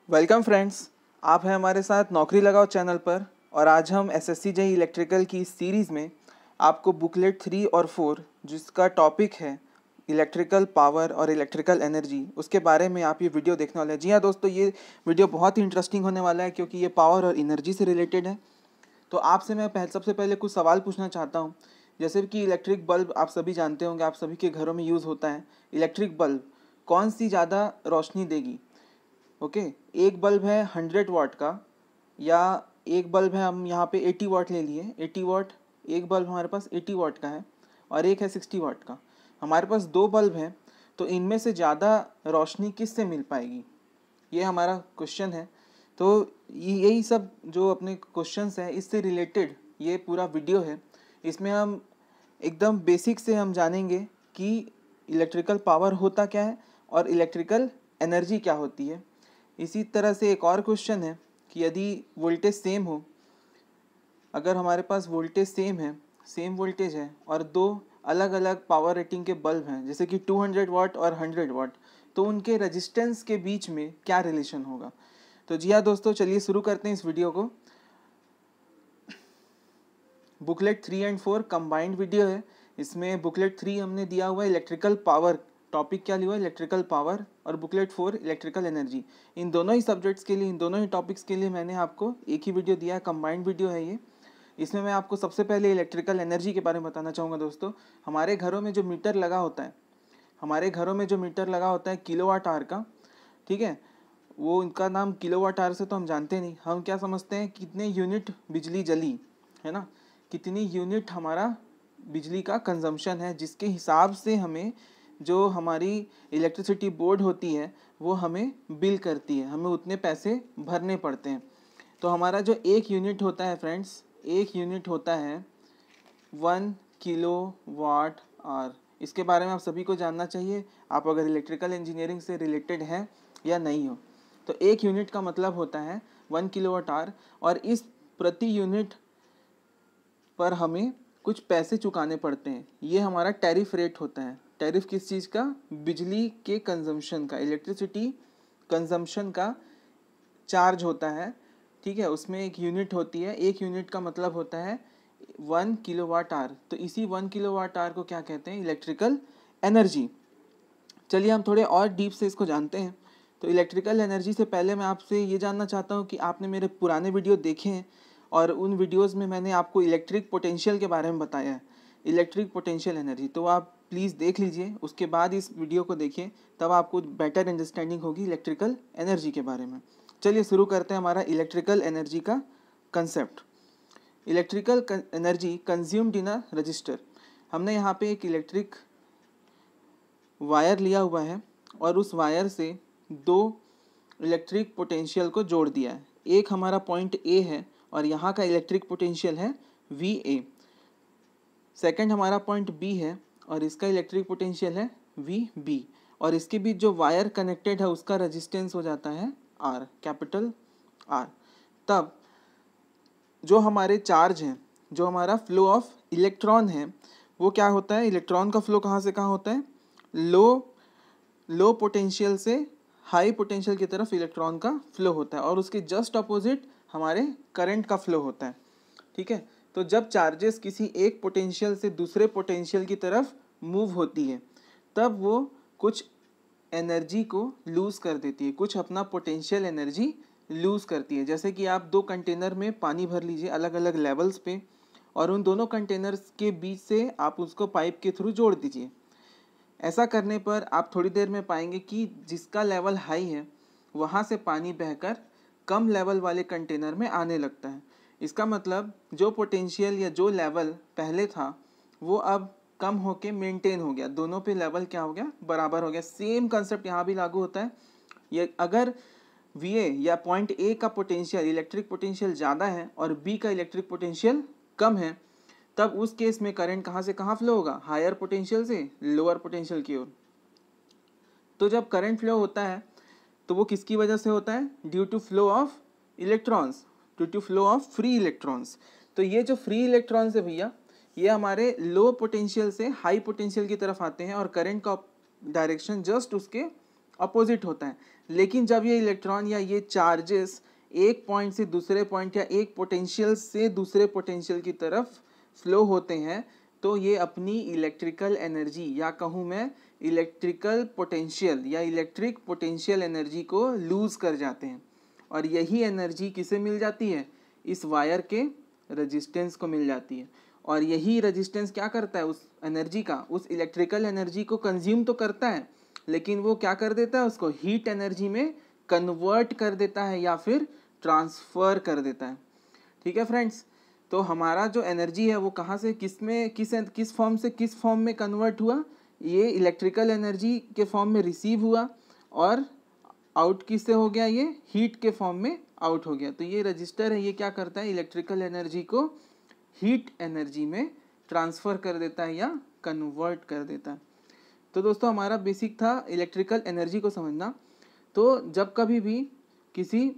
Welcome friends, आप हैं हमारे साथ नौकरी लगाओ चैनल पर। और आज हम एसएससी जेईई इलेक्ट्रिकल की इस सीरीज़ में आपको बुकलेट 3 और 4 जिसका टॉपिक है इलेक्ट्रिकल पावर और इलेक्ट्रिकल एनर्जी, उसके बारे में आप ये वीडियो देखने वाले हैं। जी हाँ दोस्तों, ये वीडियो बहुत ही इंटरेस्टिंग होने वाला है क्योंकि ये पावर और एनर्जी से रिलेटेड है। तो आपसे मैं सबसे पहले कुछ सवाल पूछना चाहता हूँ। जैसे कि इलेक्ट्रिक बल्ब आप सभी जानते होंगे, आप सभी के घरों में यूज़ होता है। इलेक्ट्रिक बल्ब कौन सी ज़्यादा रोशनी देगी? ओके, एक बल्ब है 100 वाट का, या एक बल्ब है, हम यहाँ पे 80 वाट ले लिए, 80 वाट। एक बल्ब हमारे पास 80 वाट का है और एक है 60 वाट का। हमारे पास दो बल्ब हैं, तो इनमें से ज़्यादा रोशनी किससे मिल पाएगी, ये हमारा क्वेश्चन है। तो यही सब जो अपने क्वेश्चंस हैं इससे रिलेटेड ये पूरा वीडियो है। इसमें हम एकदम बेसिक से हम जानेंगे कि इलेक्ट्रिकल पावर होता क्या है और इलेक्ट्रिकल एनर्जी क्या होती है। इसी तरह से एक और क्वेश्चन है कि यदि वोल्टेज सेम हो, अगर हमारे पास वोल्टेज सेम वोल्टेज है और दो अलग अलग पावर रेटिंग के बल्ब हैं, जैसे कि 200 वाट और 100 वाट, तो उनके रेजिस्टेंस के बीच में क्या रिलेशन होगा। तो जी हाँ दोस्तों, चलिए शुरू करते हैं इस वीडियो को। बुकलेट 3 एंड 4 कंबाइंड वीडियो है। इसमें बुकलेट 3 हमने दिया हुआ है इलेक्ट्रिकल पावर, टॉपिक क्या लिया हुआ है इलेक्ट्रिकल पावर, और बुकलेट 4 इलेक्ट्रिकल एनर्जी। इन दोनों ही सब्जेक्ट्स के लिए, इन दोनों ही टॉपिक्स के लिए मैंने आपको एक ही वीडियो दिया है, कंबाइंड वीडियो है ये। इसमें मैं आपको सबसे पहले इलेक्ट्रिकल एनर्जी के बारे में बताना चाहूँगा। दोस्तों, हमारे घरों में जो मीटर लगा होता है, किलोवाट आवर का, ठीक है, वो उनका नाम किलोवाट आवर से तो हम जानते नहीं, हम क्या समझते हैं कितने यूनिट बिजली जली, है ना, कितनी यूनिट हमारा बिजली का कंजम्पशन है, जिसके हिसाब से हमें जो हमारी इलेक्ट्रिसिटी बोर्ड होती है वो हमें बिल करती है, हमें उतने पैसे भरने पड़ते हैं। तो हमारा जो एक यूनिट होता है फ्रेंड्स, एक यूनिट होता है 1 किलोवाट आवर। इसके बारे में आप सभी को जानना चाहिए, आप अगर इलेक्ट्रिकल इंजीनियरिंग से रिलेटेड हैं या नहीं हो। तो एक यूनिट का मतलब होता है 1 किलोवाट आवर, और इस प्रति यूनिट पर हमें कुछ पैसे चुकाने पड़ते हैं। ये हमारा टैरिफ रेट होता है। टैरिफ किस चीज़ का? बिजली के कंजम्पशन का, इलेक्ट्रिसिटी कंजम्पशन का चार्ज होता है, ठीक है। उसमें एक यूनिट होती है, एक यूनिट का मतलब होता है 1 किलोवाट आवर। तो इसी 1 किलोवाट आवर को क्या कहते हैं? Electrical energy. चलिए हम थोड़े और डीप से इसको जानते हैं। तो इलेक्ट्रिकल एनर्जी से पहले मैं आपसे ये जानना चाहता हूँ कि आपने मेरे पुराने वीडियो देखे हैं, और उन वीडियोस में मैंने आपको इलेक्ट्रिक पोटेंशियल के बारे में बताया है, इलेक्ट्रिक पोटेंशियल एनर्जी। तो आप प्लीज़ देख लीजिए, उसके बाद इस वीडियो को देखिए, तब आपको बेटर अंडरस्टैंडिंग होगी इलेक्ट्रिकल एनर्जी के बारे में। चलिए शुरू करते हैं हमारा इलेक्ट्रिकल एनर्जी का concept. Electrical energy consumed in a resistor. हमने यहाँ पे एक इलेक्ट्रिक वायर लिया हुआ है और उस वायर से दो इलेक्ट्रिक पोटेंशियल को जोड़ दिया है। एक हमारा पॉइंट ए है और यहाँ का इलेक्ट्रिक पोटेंशियल है VA। सेकंड हमारा पॉइंट बी है और इसका इलेक्ट्रिक पोटेंशियल है VB, और इसके बीच जो वायर कनेक्टेड है उसका रेजिस्टेंस हो जाता है R, कैपिटल R। तब जो हमारे चार्ज हैं, जो हमारा फ्लो ऑफ इलेक्ट्रॉन है, वो क्या होता है? इलेक्ट्रॉन का फ्लो कहाँ से कहाँ होता है? लो पोटेंशियल से हाई पोटेंशियल की तरफ इलेक्ट्रॉन का फ्लो होता है, और उसके जस्ट अपोजिट हमारे करंट का फ्लो होता है, ठीक है। तो जब चार्जेस किसी एक पोटेंशियल से दूसरे पोटेंशियल की तरफ मूव होती है, तब वो कुछ एनर्जी को लूज़ कर देती है, कुछ अपना पोटेंशियल एनर्जी लूज़ करती है। जैसे कि आप दो कंटेनर में पानी भर लीजिए अलग अलग लेवल्स पे, और उन दोनों कंटेनर्स के बीच से आप उसको पाइप के थ्रू जोड़ दीजिए। ऐसा करने पर आप थोड़ी देर में पाएंगे कि जिसका लेवल हाई है वहाँ से पानी बहकर कम लेवल वाले कंटेनर में आने लगता है। इसका मतलब जो पोटेंशियल या जो लेवल पहले था वो अब कम होके मेंटेन हो गया, दोनों पे लेवल क्या हो गया? बराबर हो गया। सेम कंसेप्ट यहाँ भी लागू होता है। ये अगर VA या पॉइंट A का पोटेंशियल, इलेक्ट्रिक पोटेंशियल ज़्यादा है और B का इलेक्ट्रिक पोटेंशियल कम है, तब उस केस में करंट कहाँ से कहाँ फ्लो होगा? हायर पोटेंशियल से लोअर पोटेंशियल की ओर। तो जब करंट फ्लो होता है तो वो किसकी वजह से होता है? Due to flow of electrons, due to flow of free electrons. तो ये जो फ्री इलेक्ट्रॉन्स है भैया, ये हमारे लो पोटेंशियल से हाई पोटेंशियल की तरफ आते हैं, और करंट का डायरेक्शन जस्ट उसके अपोजिट होता है। लेकिन जब ये इलेक्ट्रॉन या ये चार्जेस एक पॉइंट से दूसरे पॉइंट या एक पोटेंशियल से दूसरे पोटेंशियल की तरफ फ्लो होते हैं तो ये अपनी इलेक्ट्रिकल एनर्जी या कहूँ मैं इलेक्ट्रिकल पोटेंशियल या इलेक्ट्रिक पोटेंशियल एनर्जी को लूज कर जाते हैं। और यही एनर्जी किसे मिल जाती है? इस वायर के रेजिस्टेंस को मिल जाती है। और यही रेजिस्टेंस क्या करता है? उस एनर्जी का, उस इलेक्ट्रिकल एनर्जी को कंज्यूम तो करता है, लेकिन वो क्या कर देता है? उसको हीट एनर्जी में कन्वर्ट कर देता है या फिर ट्रांसफ़र कर देता है। ठीक है फ्रेंड्स, तो हमारा जो एनर्जी है वो कहाँ से किस में किस फॉर्म में कन्वर्ट हुआ? ये इलेक्ट्रिकल एनर्जी के फॉर्म में रिसीव हुआ और आउट किससे हो गया? ये हीट के फॉर्म में आउट हो गया। तो ये रजिस्टर है, ये क्या करता है? इलेक्ट्रिकल एनर्जी को हीट एनर्जी में ट्रांसफ़र कर देता है या कन्वर्ट कर देता है। तो दोस्तों हमारा बेसिक था इलेक्ट्रिकल एनर्जी को समझना। तो जब कभी भी किसी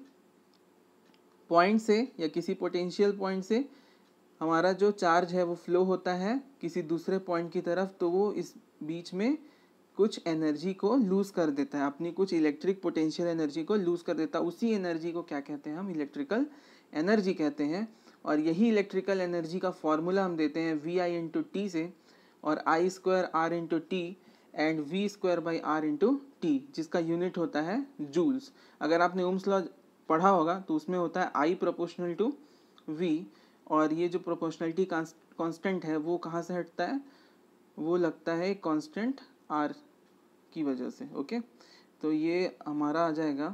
पॉइंट से या किसी पोटेंशियल पॉइंट से हमारा जो चार्ज है वो फ्लो होता है किसी दूसरे पॉइंट की तरफ, तो वो इस बीच में कुछ एनर्जी को लूज़ कर देता है, अपनी कुछ इलेक्ट्रिक पोटेंशियल एनर्जी को लूज़ कर देता है। उसी एनर्जी को क्या कहते हैं? हम इलेक्ट्रिकल एनर्जी कहते हैं। और यही इलेक्ट्रिकल एनर्जी का फॉर्मूला हम देते हैं VI/T से, और I²R/T एंड V²/R/T, जिसका यूनिट होता है जूल्स। अगर आपने ओम्स लॉ पढ़ा होगा तो उसमें होता है I प्रोपोर्शनल टू V, और ये जो प्रोपोर्शनलिटी कांस्टेंट है वो कहाँ से हटता है? वो लगता है कांस्टेंट R की वजह से। ओके, तो ये हमारा आ जाएगा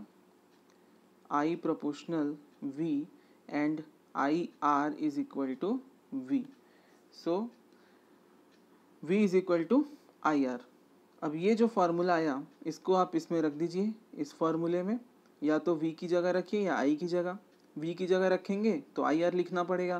I proportional V and IR is equal to V। So V is equal to IR। अब ये जो फार्मूला आया इसको आप इसमें रख दीजिए, इस फार्मूले में, या तो V की जगह रखिए या I की जगह। V की जगह रखेंगे तो IR लिखना पड़ेगा,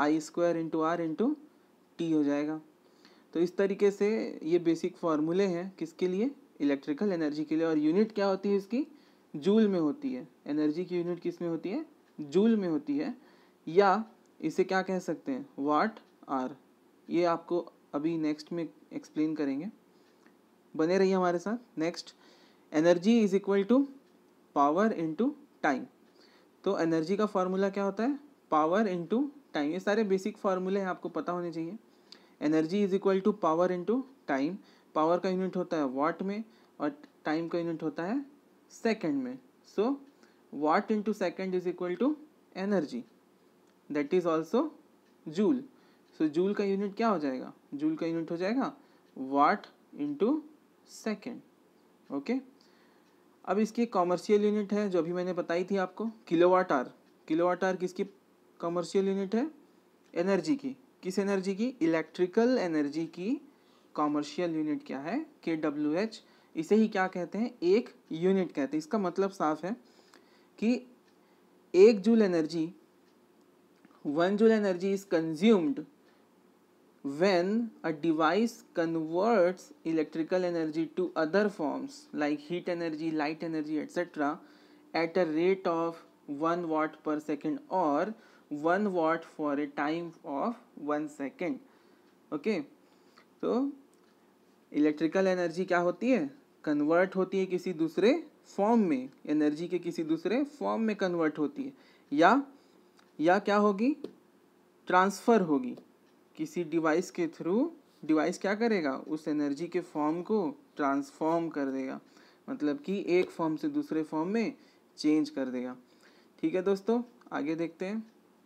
I²R/T हो जाएगा। तो इस तरीके से ये बेसिक फार्मूले हैं किसके लिए? इलेक्ट्रिकल एनर्जी के लिए। और यूनिट क्या होती है इसकी? जूल में होती है। एनर्जी की यूनिट किस में होती है? जूल में होती है, या इसे क्या कह सकते हैं? What are. ये आपको अभी नेक्स्ट में एक्सप्लेन करेंगे, बने रहिए हमारे साथ। Next, energy is equal to power into time. तो एनर्जी का फार्मूला क्या होता है? Power into time. ये सारे बेसिक फार्मूले हैं, आपको पता होने चाहिए। Energy is equal to power into time. Power का यूनिट होता है वाट में और टाइम का यूनिट होता है सेकंड में। So watt into second is equal to energy, that is also joule. So joule का यूनिट क्या हो जाएगा? जूल का यूनिट हो जाएगा वाट इनटू सेकंड। ओके, अब इसकी कॉमर्शियल यूनिट है जो अभी मैंने बताई थी आपको, किलोवाट आवर। किलोवाट आवर किसकी कॉमर्शियल यूनिट है? एनर्जी की। किस एनर्जी की? इलेक्ट्रिकल एनर्जी की कॉमर्शियल यूनिट क्या है? kWh। इसे ही क्या कहते हैं? एक यूनिट कहते हैं। इसका मतलब साफ है कि 1 joule energy, 1 joule energy is consumed when a device converts electrical energy to other forms like heat energy, light energy, etc. at a rate of 1 watt per second or 1 watt for a time of 1 second. Okay, तो electrical energy क्या होती है? Convert होती है किसी दूसरे form में, energy के किसी दूसरे फॉर्म में कन्वर्ट होती है, या क्या होगी? ट्रांसफ़र होगी किसी डिवाइस के थ्रू। डिवाइस क्या करेगा? उस एनर्जी के फॉर्म को ट्रांसफॉर्म कर देगा, मतलब कि एक फॉर्म से दूसरे फॉर्म में चेंज कर देगा। ठीक है दोस्तों, आगे देखते हैं।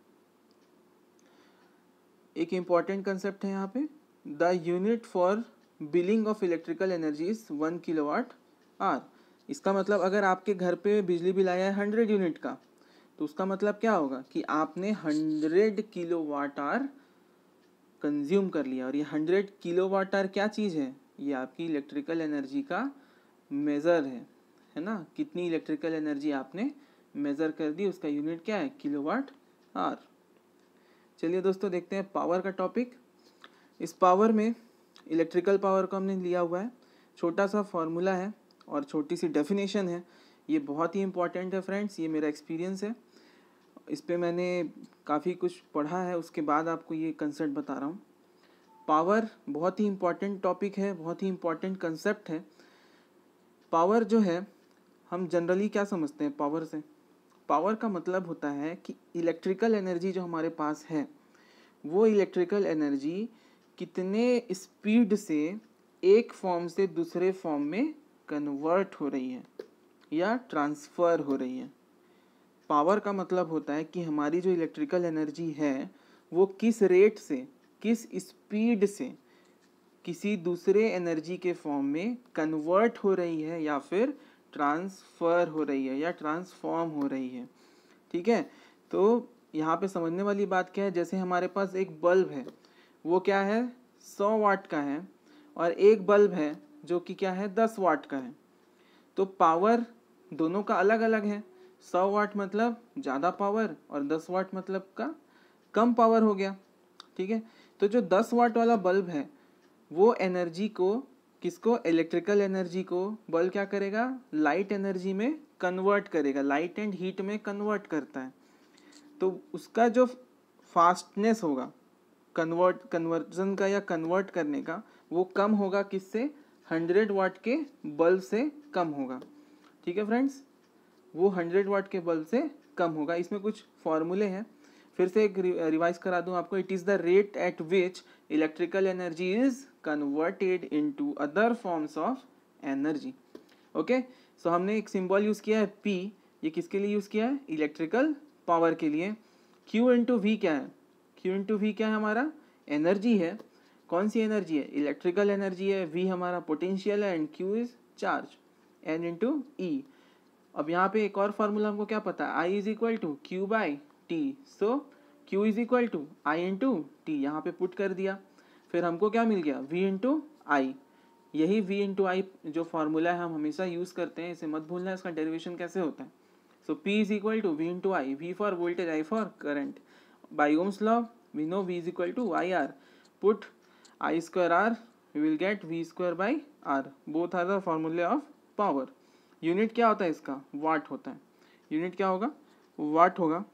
एक इम्पॉर्टेंट कंसेप्ट है यहाँ पे, the unit for billing of electrical energy is 1 kilowatt hour. इसका मतलब अगर आपके घर पे बिजली बिल आया है 100 यूनिट का, तो उसका मतलब क्या होगा कि आपने 100 किलोवाट आवर कंज्यूम कर लिया। और ये 100 किलोवाट आवर क्या चीज़ है? ये आपकी इलेक्ट्रिकल एनर्जी का मेज़र है ना? कितनी इलेक्ट्रिकल एनर्जी आपने मेज़र कर दी, उसका यूनिट क्या है? Kilowatt hour. चलिए दोस्तों देखते हैं पावर का टॉपिक। इस पावर में इलेक्ट्रिकल पावर को हमने लिया हुआ है, छोटा सा फॉर्मूला है और छोटी सी डेफिनेशन है। ये बहुत ही इंपॉर्टेंट है फ्रेंड्स, ये मेरा एक्सपीरियंस है, इस पे मैंने काफ़ी कुछ पढ़ा है, उसके बाद आपको ये कंसेप्ट बता रहा हूँ। पावर बहुत ही इम्पॉर्टेंट टॉपिक है, बहुत ही इम्पॉर्टेंट कंसेप्ट है। पावर जो है हम जनरली क्या समझते हैं पावर से? पावर का मतलब होता है कि इलेक्ट्रिकल एनर्जी जो हमारे पास है वो इलेक्ट्रिकल एनर्जी कितने स्पीड से एक फॉर्म से दूसरे फॉर्म में कन्वर्ट हो रही है या ट्रांसफ़र हो रही है। पावर का मतलब होता है कि हमारी जो इलेक्ट्रिकल एनर्जी है वो किस रेट से, किस स्पीड से किसी दूसरे एनर्जी के फॉर्म में कन्वर्ट हो रही है या फिर ट्रांसफ़र हो रही है या ट्रांसफॉर्म हो रही है। ठीक है, तो यहाँ पे समझने वाली बात क्या है, जैसे हमारे पास एक बल्ब है, वो क्या है 100 वाट का है, और एक बल्ब है जो कि क्या है 10 वाट का है। तो पावर दोनों का अलग अलग है। 100 वाट मतलब ज़्यादा पावर और 10 वाट मतलब का कम पावर हो गया। ठीक है, तो जो 10 वाट वाला बल्ब है वो एनर्जी को, किसको, इलेक्ट्रिकल एनर्जी को बल्ब क्या करेगा, लाइट एनर्जी में कन्वर्ट करेगा, लाइट एंड हीट में कन्वर्ट करता है। तो उसका जो फास्टनेस होगा कन्वर्जन का या कन्वर्ट करने का, वो कम होगा किससे, 100 वाट के बल्ब से कम होगा। ठीक है फ्रेंड्स, वो 100 वाट के बल्ब से कम होगा। इसमें कुछ फॉर्मूले हैं, फिर से एक रिवाइज करा दूं आपको। It is the rate at which electrical energy is converted into other forms of energy. Okay, so हमने एक सिंबल यूज़ किया है P, ये किसके लिए यूज़ किया है, इलेक्ट्रिकल पावर के लिए। Q इंटू वी क्या है, Q इंटू वी क्या है, हमारा एनर्जी है। कौन सी एनर्जी है, इलेक्ट्रिकल एनर्जी है। V हमारा पोटेंशियल है and Q is charge, N into E। अब यहाँ पे एक और फार्मूला हमको क्या पता है, I is equal to Q by T, so Q is equal to I into T, यहाँ पे पुट कर दिया, फिर हमको क्या मिल गया, V इंटू आई। यही V इंटू आई जो फार्मूला है हम हमेशा यूज़ करते हैं, इसे मत भूलना, इसका डेरिवेशन कैसे होता है। So P is equal to V into I, V for voltage, I for current. By Ohm's law we know V is equal to I R, put I square R, we will get V square by R, both are the formulae of power. Unit क्या होता है इसका, वाट होता है। Unit क्या होगा, वाट होगा।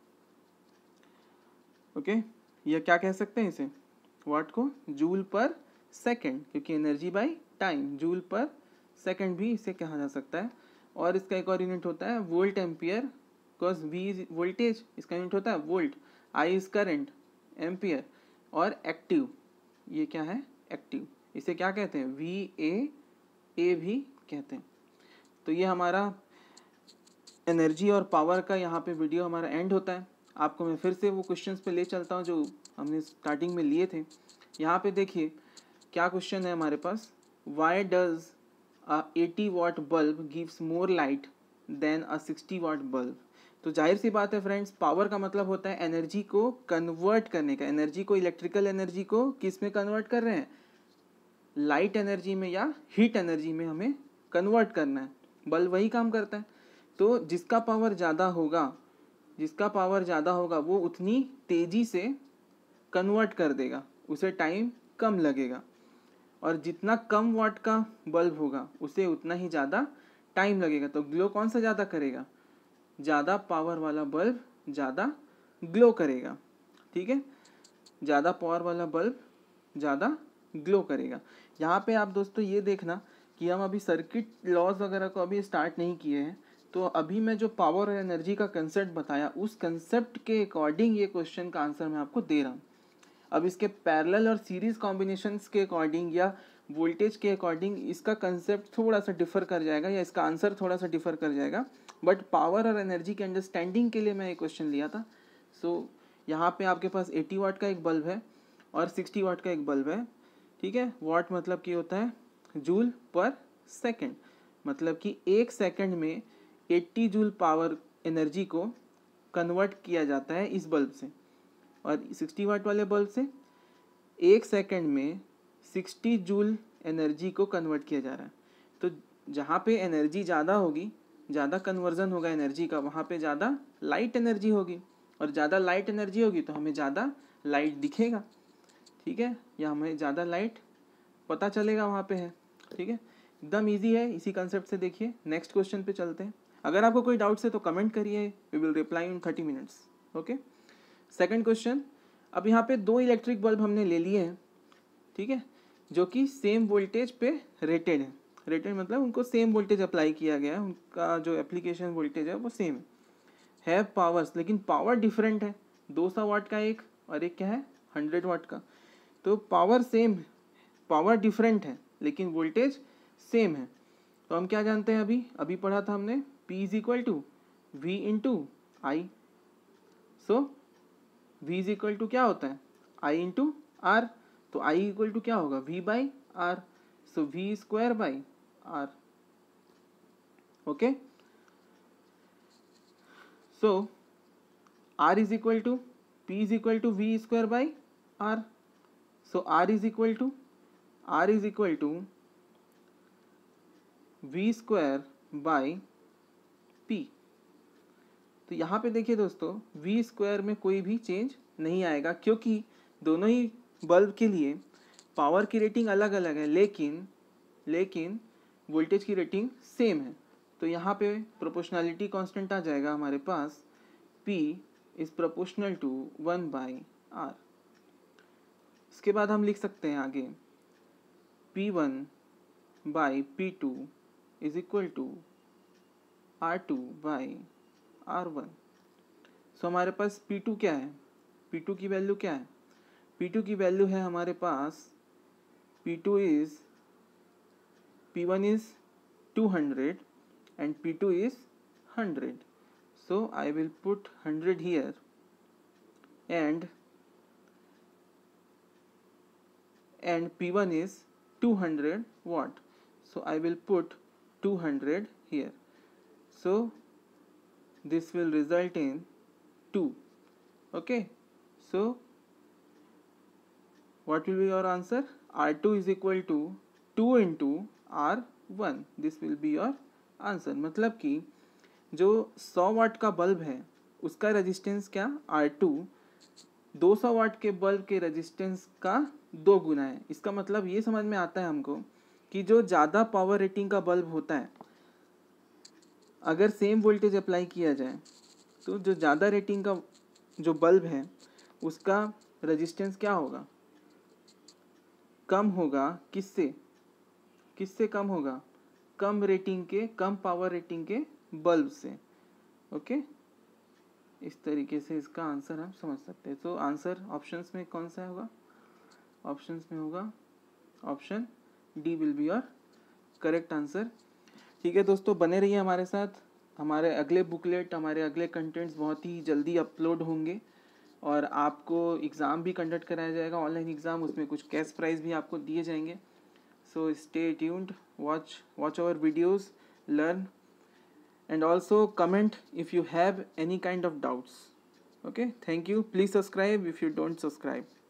Okay, ये क्या कह सकते हैं इसे, वाट को जूल पर सेकेंड, क्योंकि energy by time, joule per second भी इसे कहा जा सकता है। और इसका एक और यूनिट होता है volt ampere, because V is voltage, इसका यूनिट होता है volt, I is current, ampere. और एक्टिव, ये क्या है, एक्टिव, इसे क्या कहते हैं, VA भी कहते हैं। तो ये हमारा एनर्जी और पावर का यहाँ पे वीडियो हमारा एंड होता है। आपको मैं फिर से वो क्वेश्चंस पे ले चलता हूँ जो हमने स्टार्टिंग में लिए थे। यहाँ पे देखिए क्या क्वेश्चन है हमारे पास, why does a 80 watt bulb gives more light than a 60 watt bulb. तो जाहिर सी बात है फ्रेंड्स, पावर का मतलब होता है एनर्जी को कन्वर्ट करने का। एनर्जी को, इलेक्ट्रिकल एनर्जी को किस में कन्वर्ट कर रहे हैं, लाइट एनर्जी में या हीट एनर्जी में हमें कन्वर्ट करना है। बल्ब वही काम करता है। तो जिसका पावर ज़्यादा होगा, जिसका पावर ज़्यादा होगा वो उतनी तेज़ी से कन्वर्ट कर देगा, उसे टाइम कम लगेगा। और जितना कम वाट का बल्ब होगा उसे उतना ही ज़्यादा टाइम लगेगा। तो ग्लो कौन सा ज़्यादा करेगा, ज़्यादा पावर वाला बल्ब ज़्यादा ग्लो करेगा। ठीक है, ज़्यादा पावर वाला बल्ब ज़्यादा ग्लो करेगा। यहाँ पे आप दोस्तों ये देखना कि हम अभी सर्किट लॉज वगैरह को अभी स्टार्ट नहीं किए हैं। तो अभी मैं जो पावर और एनर्जी का कंसेप्ट बताया, उस कंसेप्ट के अकॉर्डिंग ये क्वेश्चन का आंसर मैं आपको दे रहा हूँ। अब इसके पैरेलल और सीरीज कॉम्बिनेशंस के अकॉर्डिंग या वोल्टेज के अकॉर्डिंग इसका कंसेप्ट थोड़ा सा डिफर कर जाएगा या इसका आंसर थोड़ा सा डिफर कर जाएगा। बट पावर और एनर्जी के अंडरस्टैंडिंग के लिए मैं ये क्वेश्चन लिया था। सो यहाँ पे आपके पास 80 वाट का एक बल्ब है और 60 वाट का एक बल्ब है। ठीक है, वाट मतलब कि होता है जूल पर सेकेंड, मतलब कि एक सेकेंड में 80 जूल पावर एनर्जी को कन्वर्ट किया जाता है इस बल्ब से। और 60 वाट वाले बल्ब से एक सेकेंड में 60 जूल एनर्जी को कन्वर्ट किया जा रहा है। तो जहाँ पे एनर्जी ज़्यादा होगी, ज़्यादा कन्वर्जन होगा एनर्जी का, वहाँ पे ज़्यादा लाइट एनर्जी होगी, और ज़्यादा लाइट एनर्जी होगी तो हमें ज़्यादा लाइट दिखेगा। ठीक है, या हमें ज़्यादा लाइट पता चलेगा वहाँ पे है। ठीक है, एकदम इजी है, इसी कंसेप्ट से देखिए। नेक्स्ट क्वेश्चन पे चलते हैं। अगर आपको कोई डाउट्स है तो कमेंट करिए, we will reply in 30 minutes. Okay, second question. अब यहाँ पे 2 इलेक्ट्रिक बल्ब हमने ले लिए हैं, ठीक है, जो कि सेम वोल्टेज पे रेटेड है। रेटेड मतलब उनको सेम वोल्टेज अप्लाई किया गया है, उनका जो एप्लीकेशन वोल्टेज है वो सेम है। पावर्स, लेकिन पावर डिफरेंट है, 200 वाट का एक और एक क्या है 100 वाट का। तो पावर सेम है, पावर डिफरेंट है लेकिन वोल्टेज सेम है। तो हम क्या जानते हैं, अभी अभी पढ़ा था हमने P is equal to V into I. So V is equal to क्या होता है I इंटू आर। तो I इक्वल टू क्या होगा V by R. So V square by R. Okay, so R is equal to P is equal to V square by R. So R is equal to V square by P। तो यहाँ पे देखिए दोस्तों, V square में कोई भी change नहीं आएगा क्योंकि दोनों ही बल्ब के लिए पावर की रेटिंग अलग अलग है, लेकिन वोल्टेज की रेटिंग सेम है। तो यहाँ पे प्रोपोर्शनैलिटी कांस्टेंट आ जाएगा हमारे पास, P is proportional to 1 by R। इसके बाद हम लिख सकते हैं आगे P1 by P2 is equal to R2 by R1। So हमारे पास P2 क्या है, P2 की वैल्यू क्या है, P2 की वैल्यू है हमारे पास P2 is P1 is 200 and P2 is 100. So I will put 100 here and P1 is 200 watt. So I will put 200 here. So this will result in 2. Okay. So what will be your answer? R2 is equal to 2 into R1। This will be your answer. मतलब कि जो 100 watt का bulb है उसका resistance क्या R2 200 वाट के bulb के resistance का 2 गुना है। इसका मतलब ये समझ में आता है हमको कि जो ज़्यादा पावर रेटिंग का बल्ब होता है, अगर सेम वोल्टेज अप्लाई किया जाए तो जो ज़्यादा रेटिंग का जो बल्ब है उसका रेजिस्टेंस क्या होगा, कम होगा। किससे कम होगा, कम रेटिंग के, कम पावर रेटिंग के बल्ब से। ओके, इस तरीके से इसका आंसर हम समझ सकते हैं। तो आंसर ऑप्शंस में कौन सा होगा, ऑप्शंस में होगा option D will be your correct answer. ठीक है दोस्तों, बने रहिए हमारे साथ। हमारे अगले बुकलेट, हमारे अगले कंटेंट्स बहुत ही जल्दी अपलोड होंगे और आपको एग्ज़ाम भी कंडक्ट कराया जाएगा, ऑनलाइन एग्ज़ाम। उसमें कुछ कैश प्राइज़ भी आपको दिए जाएंगे। So stay tuned, watch our videos, learn, and also comment if you have any kind of doubts. Okay, thank you. Please subscribe if you don't subscribe.